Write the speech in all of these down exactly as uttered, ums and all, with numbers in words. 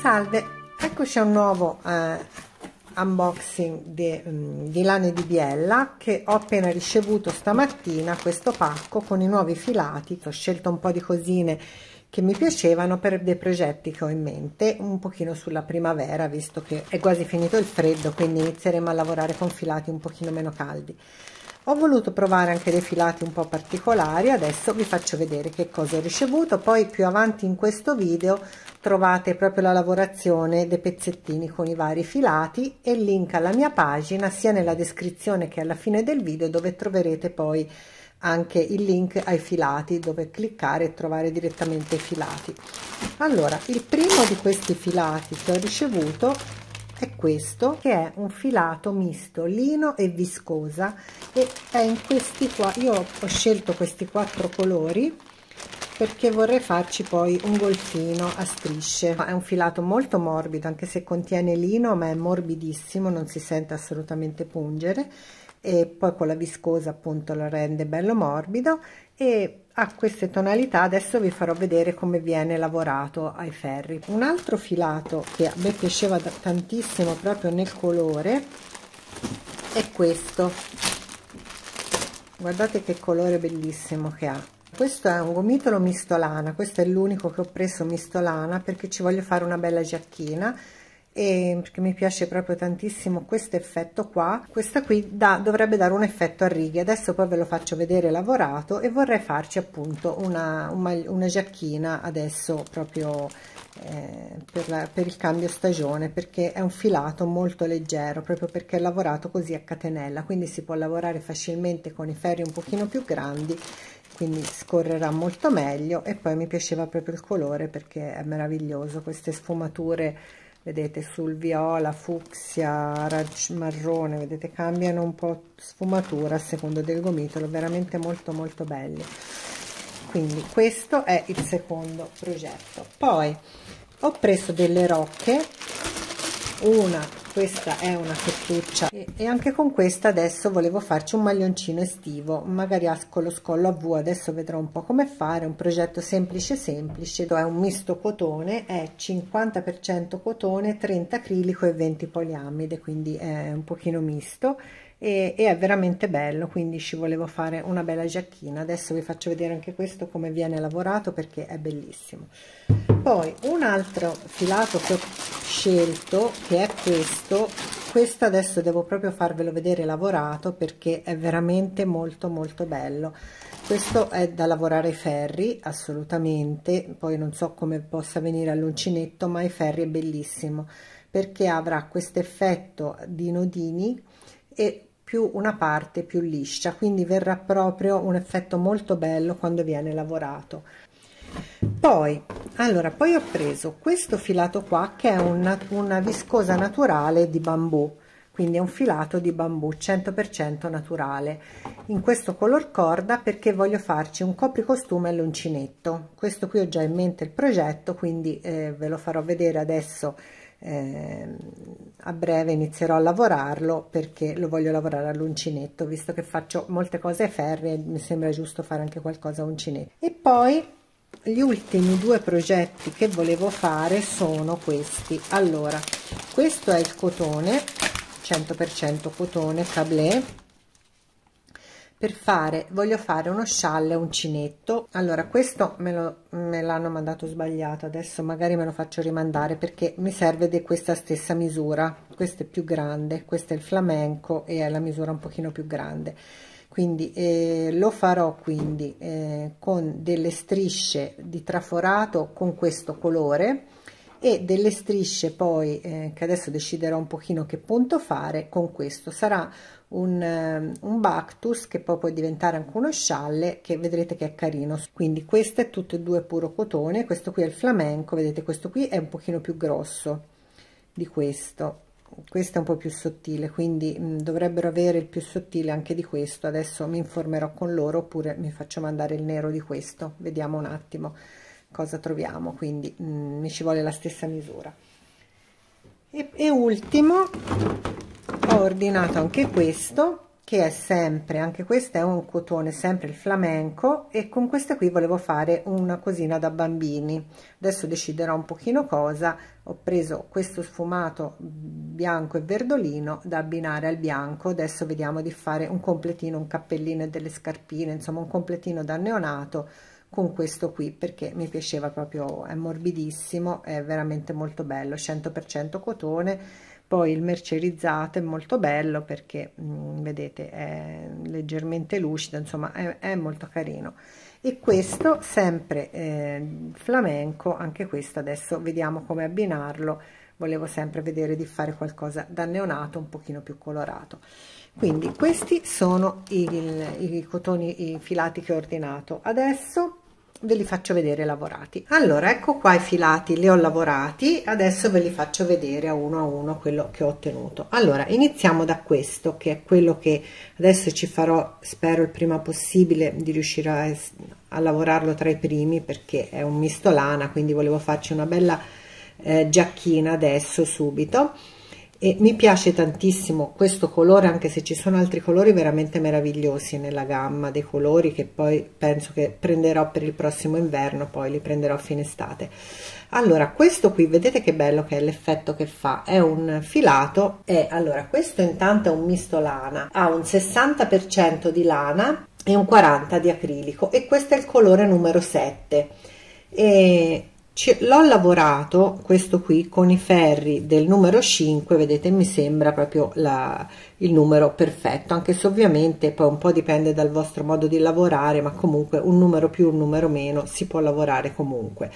Salve, eccoci a un nuovo eh, unboxing di, um, di Lane di Biella, che ho appena ricevuto stamattina, questo pacco con i nuovi filati. Ho scelto un po' di cosine che mi piacevano per dei progetti che ho in mente, un pochino sulla primavera, visto che è quasi finito il freddo, quindi inizieremo a lavorare con filati un pochino meno caldi. Ho voluto provare anche dei filati un po' particolari, adesso vi faccio vedere che cosa ho ricevuto, poi più avanti in questo video trovate proprio la lavorazione dei pezzettini con i vari filati e il link alla mia pagina sia nella descrizione che alla fine del video, dove troverete poi anche il link ai filati dove cliccare e trovare direttamente i filati. Allora, il primo di questi filati che ho ricevuto è questo, che è un filato misto lino e viscosa, e è in questi qua. Io ho scelto questi quattro colori perché vorrei farci poi un golfino a strisce. È un filato molto morbido, anche se contiene lino, ma è morbidissimo, non si sente assolutamente pungere, e poi con la viscosa appunto lo rende bello morbido e ha queste tonalità. Adesso vi farò vedere come viene lavorato ai ferri. Un altro filato che a me piaceva tantissimo proprio nel colore è questo, guardate che colore bellissimo che ha. Questo è un gomitolo misto lana, questo è l'unico che ho preso misto lana perché ci voglio fare una bella giacchina, e perché mi piace proprio tantissimo questo effetto qua. Questa qui da, dovrebbe dare un effetto a righe. Adesso poi ve lo faccio vedere lavorato, e vorrei farci appunto una, una, una giacchina adesso proprio eh, per, la, per il cambio stagione, perché è un filato molto leggero, proprio perché è lavorato così a catenella, quindi si può lavorare facilmente con i ferri un pochino più grandi, quindi scorrerà molto meglio. E poi mi piaceva proprio il colore perché è meraviglioso, queste sfumature, vedete, sul viola, fucsia, marrone, vedete, cambiano un po' sfumatura a secondo del gomitolo, veramente molto molto belli. Quindi questo è il secondo progetto. Poi ho preso delle rocche, una, questa è una fettuccia, e, e anche con questa adesso volevo farci un maglioncino estivo, magari con lo scollo a V. Adesso vedrò un po' come fare, un progetto semplice semplice. È un misto cotone, è cinquanta per cento cotone, trenta acrilico e venti poliamide, quindi è un pochino misto e, e è veramente bello, quindi ci volevo fare una bella giacchina. Adesso vi faccio vedere anche questo come viene lavorato perché è bellissimo. Poi un altro filato che ho scelto, che è questo questo adesso devo proprio farvelo vedere lavorato perché è veramente molto molto bello. Questo è da lavorare ai ferri assolutamente, poi non so come possa venire all'uncinetto, ma ai ferri è bellissimo perché avrà questo effetto di nodini e più una parte più liscia, quindi verrà proprio un effetto molto bello quando viene lavorato. Poi allora poi ho preso questo filato qua che è una, una viscosa naturale di bambù, quindi è un filato di bambù cento per cento naturale, in questo color corda, perché voglio farci un copricostume all'uncinetto. Questo qui ho già in mente il progetto, quindi eh, ve lo farò vedere adesso. Eh, a breve inizierò a lavorarlo perché lo voglio lavorare all'uncinetto, visto che faccio molte cose ai ferri e mi sembra giusto fare anche qualcosa a uncinetto. E poi gli ultimi due progetti che volevo fare sono questi. Allora, questo è il cotone cento per cento cotone cablé, per fare voglio fare uno scialle uncinetto. Allora, questo me lo me l'hanno mandato sbagliato, adesso magari me lo faccio rimandare perché mi serve di questa stessa misura. Questo è più grande, questo è il flamenco e è la misura un pochino più grande, quindi eh, lo farò quindi eh, con delle strisce di traforato con questo colore e delle strisce poi eh, che adesso deciderò un pochino che punto fare con questo. Sarà un, um, un Bactus che poi può diventare anche uno scialle, che vedrete che è carino. Quindi questo è tutto e due puro cotone, questo qui è il flamenco, vedete, questo qui è un pochino più grosso di questo, questo è un po' più sottile, quindi mh, dovrebbero avere il più sottile anche di questo. Adesso mi informerò con loro, oppure mi faccio mandare il nero di questo, vediamo un attimo cosa troviamo. Quindi mh, mi ci vuole la stessa misura. E, e ultimo ho ordinato anche questo, che che è sempre, anche questo è un cotone, sempre il flamenco, e con questa qui volevo fare una cosina da bambini. Adesso deciderò un pochino cosa. Ho preso questo sfumato bianco e verdolino da abbinare al bianco. Adesso vediamo di fare un completino, un cappellino e delle scarpine, insomma un completino da neonato con questo qui, perché mi piaceva proprio, è morbidissimo, è veramente molto bello, cento per cento cotone. Poi il mercerizzato è molto bello perché mh, vedete è leggermente lucido, insomma è, è molto carino. E questo sempre eh, flamenco, anche questo adesso vediamo come abbinarlo. Volevo sempre vedere di fare qualcosa da neonato un pochino più colorato. Quindi questi sono i, i, i cotoni, i filati che ho ordinato. Adesso ve li faccio vedere lavorati. Allora, ecco qua i filati, li ho lavorati, adesso ve li faccio vedere a uno a uno quello che ho ottenuto. Allora, iniziamo da questo, che è quello che adesso ci farò, spero il prima possibile di riuscire a, a lavorarlo tra i primi, perché è un misto lana, quindi volevo farci una bella eh, giacchina adesso subito. E mi piace tantissimo questo colore, anche se ci sono altri colori veramente meravigliosi nella gamma dei colori, che poi penso che prenderò per il prossimo inverno, poi li prenderò a fine estate. Allora, questo qui vedete che bello che è l'effetto che fa, è un filato, e allora questo intanto è un misto lana, ha un sessanta per cento di lana e un quaranta per cento di acrilico, e questo è il colore numero sette. E l'ho lavorato questo qui con i ferri del numero cinque, vedete, mi sembra proprio la, il numero perfetto, anche se ovviamente poi un po' dipende dal vostro modo di lavorare, ma comunque un numero più, un numero meno, si può lavorare comunque.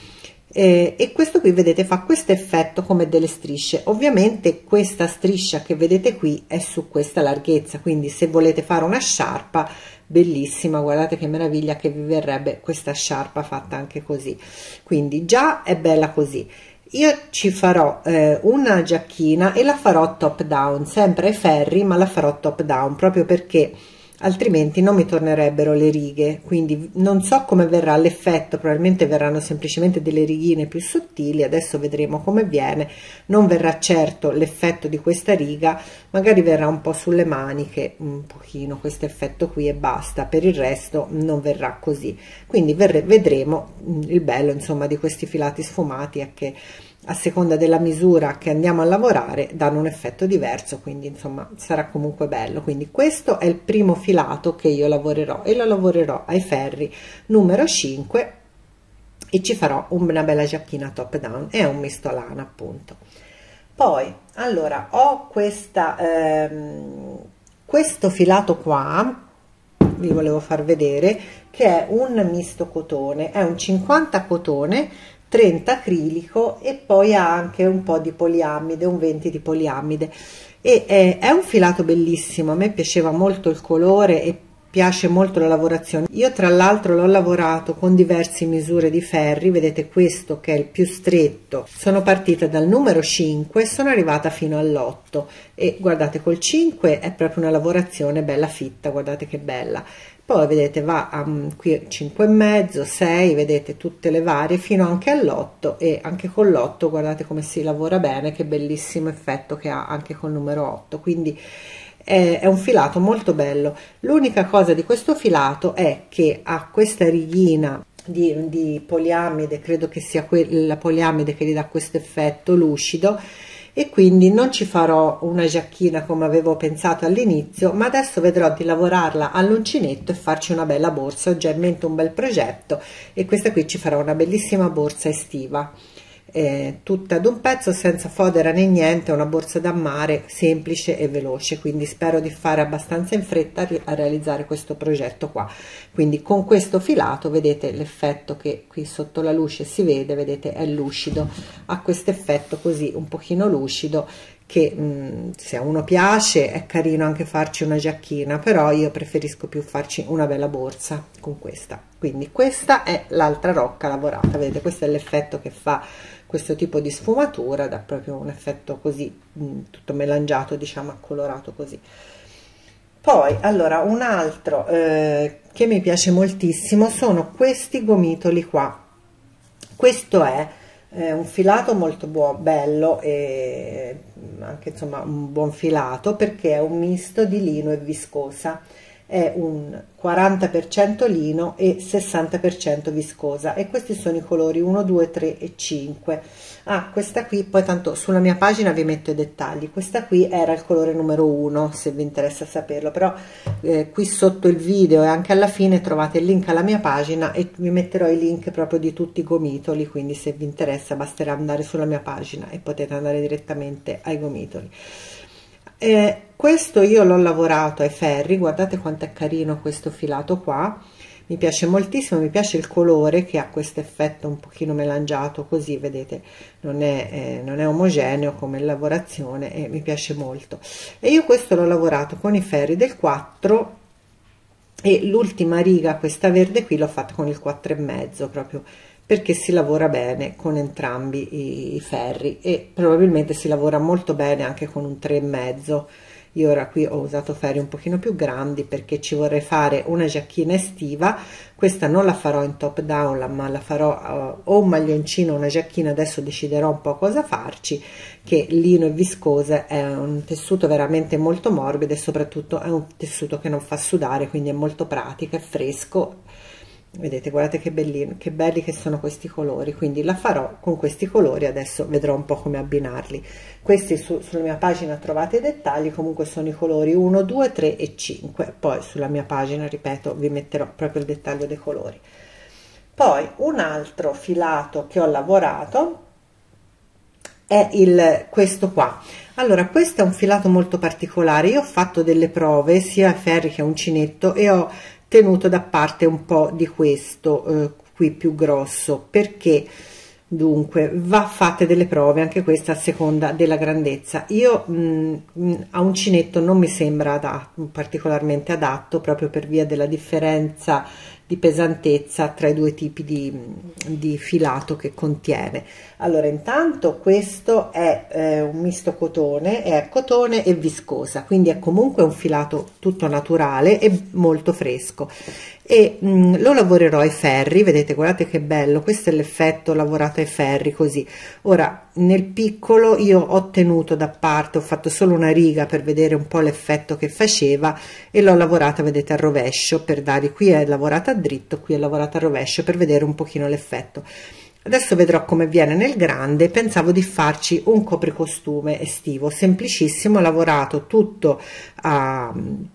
Eh, e questo qui vedete fa questo effetto come delle strisce. Ovviamente questa striscia che vedete qui è su questa larghezza, quindi se volete fare una sciarpa bellissima, guardate che meraviglia che vi verrebbe questa sciarpa fatta anche così, quindi già è bella così. Io ci farò eh, una giacchina e la farò top down, sempre ai ferri, ma la farò top down proprio perché altrimenti non mi tornerebbero le righe, quindi non so come verrà l'effetto, probabilmente verranno semplicemente delle righine più sottili, adesso vedremo come viene. Non verrà certo l'effetto di questa riga, magari verrà un po' sulle maniche, un pochino questo effetto qui e basta, per il resto non verrà così, quindi vedremo. Il bello insomma di questi filati sfumati è che a seconda della misura che andiamo a lavorare danno un effetto diverso, quindi insomma sarà comunque bello. Quindi questo è il primo filato che io lavorerò, e lo lavorerò ai ferri numero cinque, e ci farò una bella giacchina top down, è un misto lana appunto. Poi allora ho questa ehm, questo filato qua, vi volevo far vedere, che è un misto cotone, è un cinquanta cotone, trenta acrilico, e poi ha anche un po' di poliamide, un venti di poliamide, e è, è un filato bellissimo. A me piaceva molto il colore e piace molto la lavorazione. Io tra l'altro l'ho lavorato con diverse misure di ferri, vedete questo che è il più stretto, sono partita dal numero cinque, sono arrivata fino all'otto, e guardate col cinque è proprio una lavorazione bella fitta, guardate che bella. Poi vedete va a um, qui cinque e mezzo, sei, vedete tutte le varie fino anche all'otto, e anche con l'otto guardate come si lavora bene, che bellissimo effetto che ha anche col numero otto, quindi è, è un filato molto bello. L'unica cosa di questo filato è che ha questa righina di, di poliamide, credo che sia quella poliamide che gli dà questo effetto lucido, e quindi non ci farò una giacchina come avevo pensato all'inizio, ma adesso vedrò di lavorarla all'uncinetto e farci una bella borsa. Ho già in mente un bel progetto, e questa qui ci farà una bellissima borsa estiva, eh, tutta ad un pezzo, senza fodera né niente, una borsa da mare semplice e veloce, quindi spero di fare abbastanza in fretta a realizzare questo progetto qua. Quindi con questo filato vedete l'effetto che qui sotto la luce si vede, vedete è lucido, ha questo effetto così un pochino lucido, che mh, se a uno piace è carino anche farci una giacchina, però io preferisco più farci una bella borsa con questa. Quindi questa è l'altra rocca lavorata, vedete, questo è l'effetto che fa questo tipo di sfumatura, dà proprio un effetto così mh, tutto melangiato, diciamo accolorato così. Poi allora un altro eh, che mi piace moltissimo sono questi gomitoli qua. Questo è È un filato molto buono, bello e anche insomma un buon filato, perché è un misto di lino e viscosa. È un quaranta per cento lino e sessanta per cento viscosa, e questi sono i colori uno, due, tre e cinque. Ah, questa qui, poi tanto sulla mia pagina vi metto i dettagli. Questa qui era il colore numero uno, se vi interessa saperlo, però eh, qui sotto il video e anche alla fine trovate il link alla mia pagina e vi metterò i link proprio di tutti i gomitoli, quindi se vi interessa basterà andare sulla mia pagina e potete andare direttamente ai gomitoli. Eh, questo io l'ho lavorato ai ferri, guardate quanto è carino questo filato qua, mi piace moltissimo, mi piace il colore che ha questo effetto un pochino melangiato così, vedete, non è, eh, non è omogeneo come lavorazione e mi piace molto. E io questo l'ho lavorato con i ferri del quattro e l'ultima riga, questa verde qui, l'ho fatta con il quattro e mezzo, proprio perché si lavora bene con entrambi i, i ferri, e probabilmente si lavora molto bene anche con un tre e mezzo. Io ora qui ho usato ferri un pochino più grandi perché ci vorrei fare una giacchina estiva. Questa non la farò in top down, ma la farò uh, o un maglioncino o una giacchina, adesso deciderò un po' cosa farci, che lino e viscose è un tessuto veramente molto morbido e soprattutto è un tessuto che non fa sudare, quindi è molto pratico, è fresco. Vedete, guardate che bellino, che belli che sono questi colori, quindi la farò con questi colori. Adesso vedrò un po' come abbinarli. Questi su, sulla mia pagina trovate i dettagli, comunque sono i colori uno, due, tre e cinque, poi sulla mia pagina, ripeto, vi metterò proprio il dettaglio dei colori. Poi un altro filato che ho lavorato è il questo qua. Allora, questo è un filato molto particolare, io ho fatto delle prove sia a ferri che a uncinetto e ho tenuto da parte un po' di questo eh, qui più grosso, perché dunque va fatte delle prove anche questa a seconda della grandezza. Io mh, a uncinetto non mi sembra adatto, particolarmente adatto, proprio per via della differenza di pesantezza tra i due tipi di, di filato che contiene. Allora, intanto questo è eh, un misto cotone, è cotone e viscosa, quindi è comunque un filato tutto naturale e molto fresco, e mh, lo lavorerò ai ferri. Vedete, guardate che bello, questo è l'effetto lavorato ai ferri così. Ora, nel piccolo io ho tenuto da parte, ho fatto solo una riga per vedere un po' l'effetto che faceva e l'ho lavorata, vedete, a rovescio, per dare, qui è lavorata a dritto, qui è lavorata a rovescio, per vedere un pochino l'effetto. Adesso vedrò come viene nel grande. Pensavo di farci un copricostume estivo semplicissimo, lavorato tutto a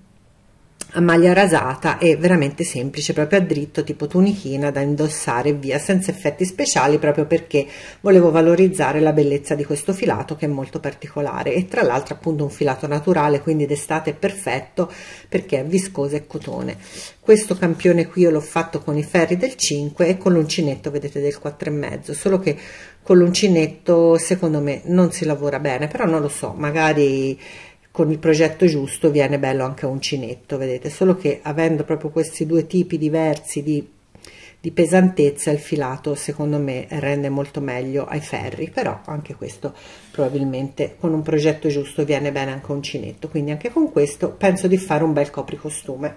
a maglia rasata e veramente semplice, proprio a dritto, tipo tunichina da indossare e via, senza effetti speciali, proprio perché volevo valorizzare la bellezza di questo filato che è molto particolare, e tra l'altro appunto un filato naturale, quindi d'estate è perfetto perché è viscosa e cotone. Questo campione qui io l'ho fatto con i ferri del cinque e con l'uncinetto, vedete, del quattro e mezzo, solo che con l'uncinetto secondo me non si lavora bene, però non lo so, magari con il progetto giusto viene bello anche uncinetto, vedete, solo che avendo proprio questi due tipi diversi di, di pesantezza, il filato secondo me rende molto meglio ai ferri, però anche questo probabilmente con un progetto giusto viene bene anche uncinetto, quindi anche con questo penso di fare un bel copricostume.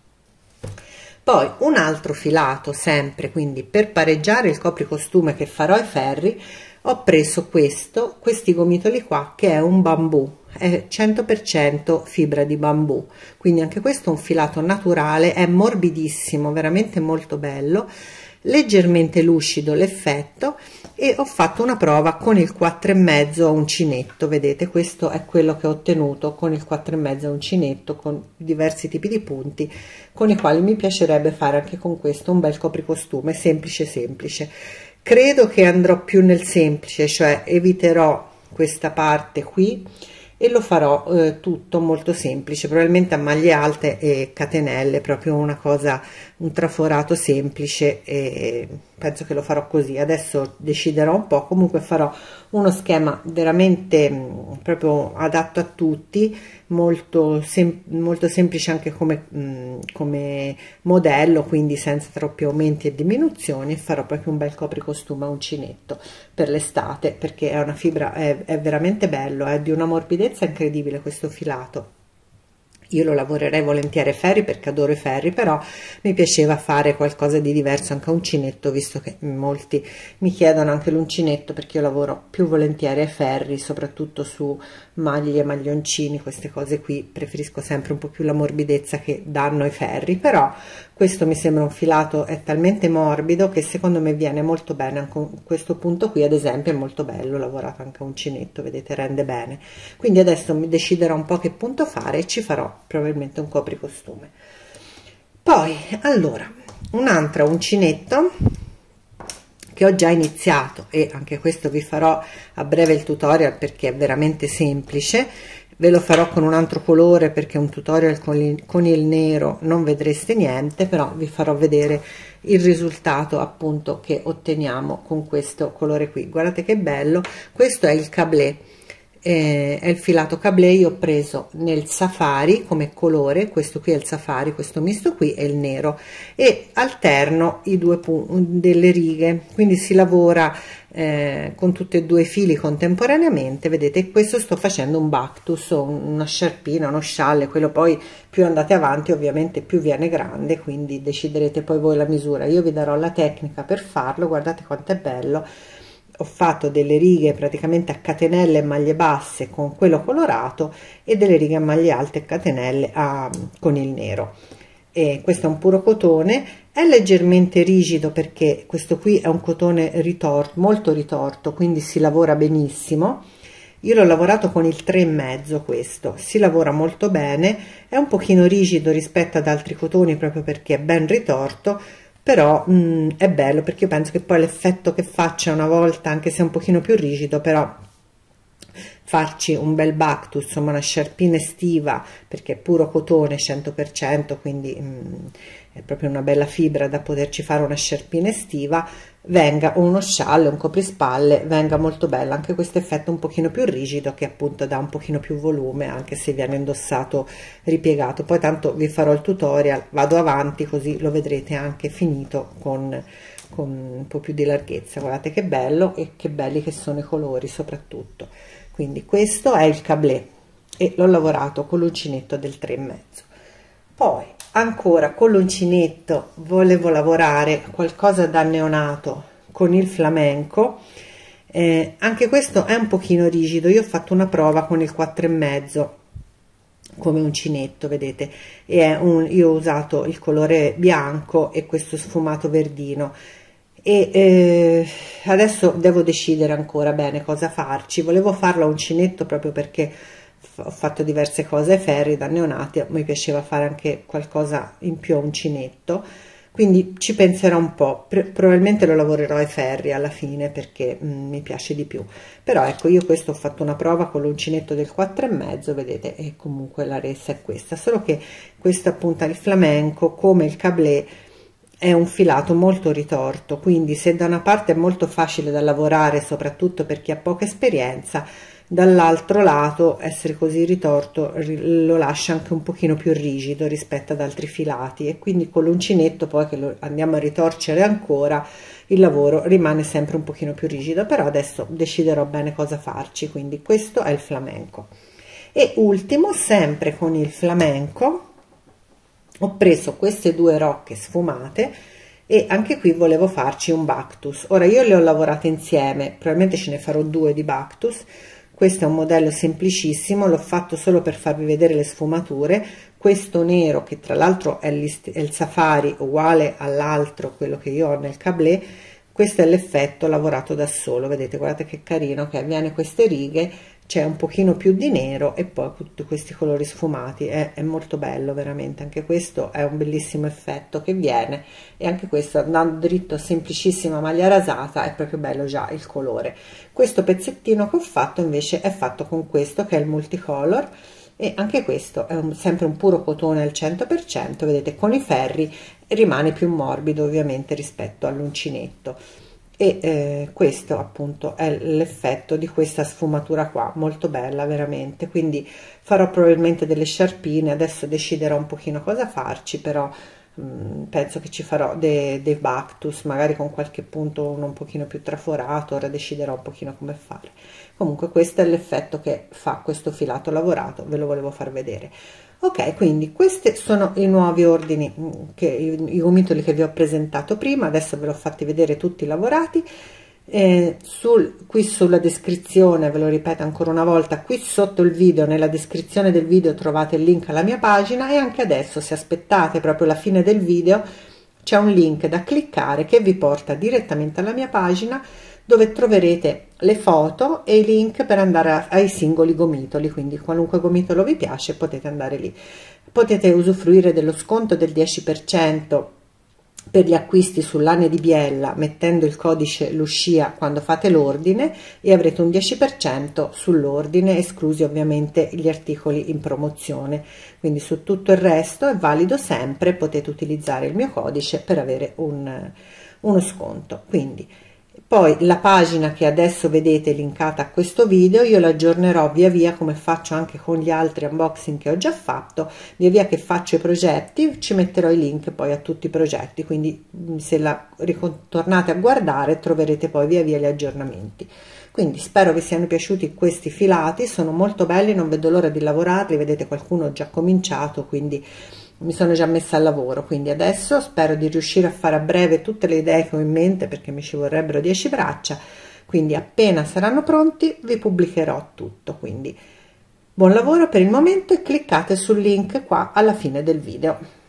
Poi un altro filato, sempre quindi per pareggiare il copricostume che farò ai ferri, ho preso questo, questi gomitoli qua, che è un bambù, è cento per cento fibra di bambù, quindi anche questo è un filato naturale, è morbidissimo, veramente molto bello, leggermente lucido l'effetto, e ho fatto una prova con il quattro e mezzo a uncinetto. Vedete, questo è quello che ho ottenuto con il quattro e mezzo a uncinetto, con diversi tipi di punti, con i quali mi piacerebbe fare anche con questo un bel copricostume semplice semplice. Credo che andrò più nel semplice, cioè eviterò questa parte qui e lo farò eh, tutto molto semplice, probabilmente a maglie alte e catenelle, proprio una cosa, un traforato semplice, e penso che lo farò così. Adesso deciderò un po', comunque farò uno schema veramente mh, proprio adatto a tutti, molto, sem molto semplice anche come, mh, come modello, quindi senza troppi aumenti e diminuzioni. Farò proprio un bel copricostume a uncinetto per l'estate, perché è una fibra, è, è veramente bello, è di una morbidezza incredibile questo filato, Io lo lavorerei volentieri ai ferri perché adoro i ferri, però mi piaceva fare qualcosa di diverso anche a uncinetto, visto che molti mi chiedono anche l'uncinetto, perché io lavoro più volentieri ai ferri, soprattutto su maglie, maglioncini, queste cose qui. Preferisco sempre un po' più la morbidezza che danno i ferri, però questo mi sembra un filato, è talmente morbido che secondo me viene molto bene. Anche questo punto qui ad esempio è molto bello, lavorato anche a uncinetto, vedete, rende bene. Quindi adesso mi deciderò un po' che punto fare e ci farò probabilmente un copricostume. Poi allora un altro uncinetto che ho già iniziato, e anche questo vi farò a breve il tutorial perché è veramente semplice. Ve lo farò con un altro colore perché un tutorial con il, con il nero non vedreste niente, però vi farò vedere il risultato appunto che otteniamo con questo colore qui. Guardate che bello, questo è il cablé, eh, è il filato cablé. Io ho preso nel safari come colore, questo qui è il safari, questo misto qui è il nero, e alterno i due punti delle righe, quindi si lavora eh, con tutti e due i fili contemporaneamente. Vedete, questo sto facendo un bactus, una sciarpina, uno scialle. Quello poi più andate avanti ovviamente più viene grande, quindi deciderete poi voi la misura. Io vi darò la tecnica per farlo. Guardate quanto è bello. Ho fatto delle righe praticamente a catenelle e maglie basse con quello colorato e delle righe a maglie alte e catenelle a, con il nero. E questo è un puro cotone, è leggermente rigido perché questo qui è un cotone ritorto, molto ritorto, quindi si lavora benissimo. Io l'ho lavorato con il tre e mezzo, questo si lavora molto bene, è un pochino rigido rispetto ad altri cotoni proprio perché è ben ritorto, però mh, è bello perché io penso che poi l'effetto che faccia una volta, anche se è un pochino più rigido, però farci un bel bactus, insomma una sciarpina estiva, perché è puro cotone cento per cento, quindi mh, è proprio una bella fibra da poterci fare una sciarpina estiva, venga uno scialle, un coprispalle, venga molto bella. Anche questo effetto un pochino più rigido che appunto dà un pochino più volume anche se viene indossato ripiegato. Poi tanto vi farò il tutorial, vado avanti così lo vedrete anche finito con, con un po' più di larghezza. Guardate che bello e che belli che sono i colori soprattutto. Quindi questo è il cablé e l'ho lavorato con l'uncinetto del tre e mezzo. Poi ancora con l'uncinetto volevo lavorare qualcosa da neonato con il flamenco, eh, anche questo è un pochino rigido. Io ho fatto una prova con il quattro e mezzo come uncinetto, vedete, e è un, io ho usato il colore bianco e questo sfumato verdino, e eh, adesso devo decidere ancora bene cosa farci. Volevo farlo a uncinetto proprio perché ho fatto diverse cose ai ferri da neonati, mi piaceva fare anche qualcosa in più a uncinetto, quindi ci penserò un po'. Probabilmente lo lavorerò ai ferri alla fine perché mh, mi piace di più. Però ecco, io questo ho fatto una prova con l'uncinetto del quattro e mezzo, vedete, e comunque la resa è questa, solo che questo appunto il flamenco come il cablé è un filato molto ritorto, quindi se da una parte è molto facile da lavorare soprattutto per chi ha poca esperienza, dall'altro lato essere così ritorto lo lascia anche un pochino più rigido rispetto ad altri filati, e quindi con l'uncinetto poi che lo andiamo a ritorcere ancora il lavoro rimane sempre un pochino più rigido. Però adesso deciderò bene cosa farci. Quindi questo è il flamenco. E ultimo, sempre con il flamenco, ho preso queste due rocche sfumate e anche qui volevo farci un bactus. Ora io le ho lavorate insieme, probabilmente ce ne farò due di bactus. Questo è un modello semplicissimo, l'ho fatto solo per farvi vedere le sfumature. Questo nero, che tra l'altro è, è il safari uguale all'altro, quello che io ho nel cablé, questo è l'effetto lavorato da solo, vedete, guardate che carino che avviene queste righe, c'è un pochino più di nero e poi tutti questi colori sfumati, è, è molto bello veramente. Anche questo è un bellissimo effetto che viene, e anche questo andando dritto, semplicissima maglia rasata, è proprio bello già il colore. Questo pezzettino che ho fatto invece è fatto con questo che è il multicolor, e anche questo è un, sempre un puro cotone al cento per cento, vedete, con i ferri rimane più morbido ovviamente rispetto all'uncinetto. E eh, questo appunto è l'effetto di questa sfumatura qua, molto bella veramente. Quindi farò probabilmente delle sciarpine, adesso deciderò un pochino cosa farci, però mh, penso che ci farò dei, dei Bactus, magari con qualche punto uno un pochino più traforato, ora deciderò un pochino come fare. Comunque questo è l'effetto che fa questo filato lavorato, ve lo volevo far vedere. Ok, quindi questi sono i nuovi ordini, che, i, i gomitoli che vi ho presentato prima, adesso ve l'ho fatti vedere tutti lavorati. Eh, sul, qui sulla descrizione, ve lo ripeto ancora una volta, qui sotto il video, nella descrizione del video trovate il link alla mia pagina, e anche adesso, se aspettate proprio la fine del video, c'è un link da cliccare che vi porta direttamente alla mia pagina, dove troverete le foto e i link per andare a, ai singoli gomitoli, quindi qualunque gomitolo vi piace potete andare lì. Potete usufruire dello sconto del dieci per cento per gli acquisti sull'Ane di Biella mettendo il codice Lucia quando fate l'ordine, e avrete un dieci per cento sull'ordine, esclusi ovviamente gli articoli in promozione. Quindi su tutto il resto è valido sempre, potete utilizzare il mio codice per avere un, uno sconto. Quindi poi la pagina che adesso vedete linkata a questo video io la aggiornerò via via, come faccio anche con gli altri unboxing che ho già fatto. Via via che faccio i progetti ci metterò i link poi a tutti i progetti, quindi se la ritornate a guardare troverete poi via via gli aggiornamenti. Quindi spero vi siano piaciuti questi filati, sono molto belli, non vedo l'ora di lavorarli, vedete qualcuno ha già cominciato, quindi mi sono già messa al lavoro. Quindi adesso spero di riuscire a fare a breve tutte le idee che ho in mente, perché mi ci vorrebbero dieci braccia, quindi appena saranno pronti vi pubblicherò tutto. Quindi buon lavoro per il momento e cliccate sul link qua alla fine del video.